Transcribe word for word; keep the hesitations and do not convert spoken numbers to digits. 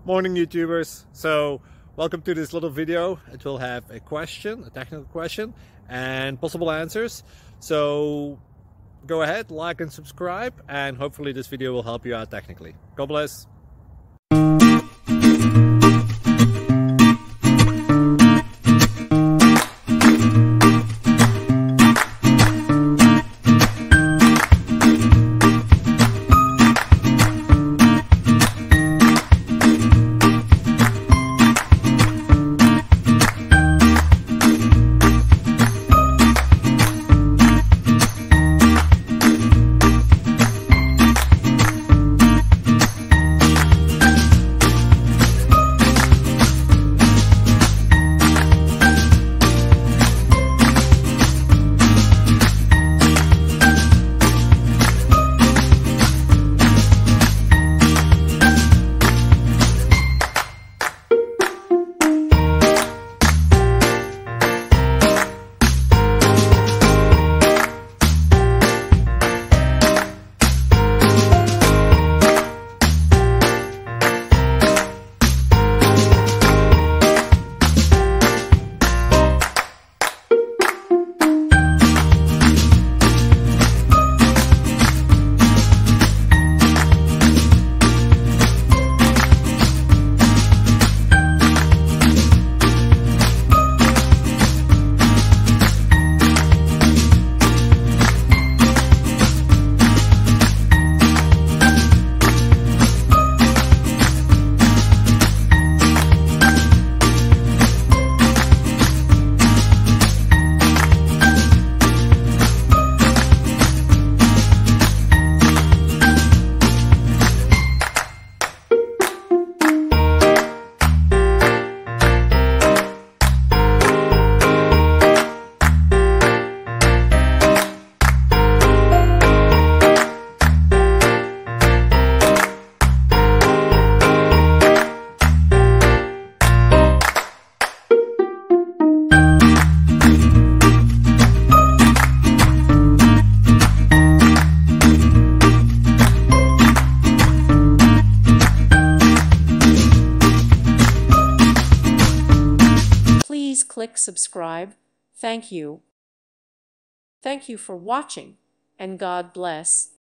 Morning YouTubers. So welcome to this little video. It will have a question, a technical question, and possible answers. So go ahead, like and subscribe, and hopefully this video will help you out technically. God bless. Please click subscribe. Thank you. Thank you for watching, and God bless.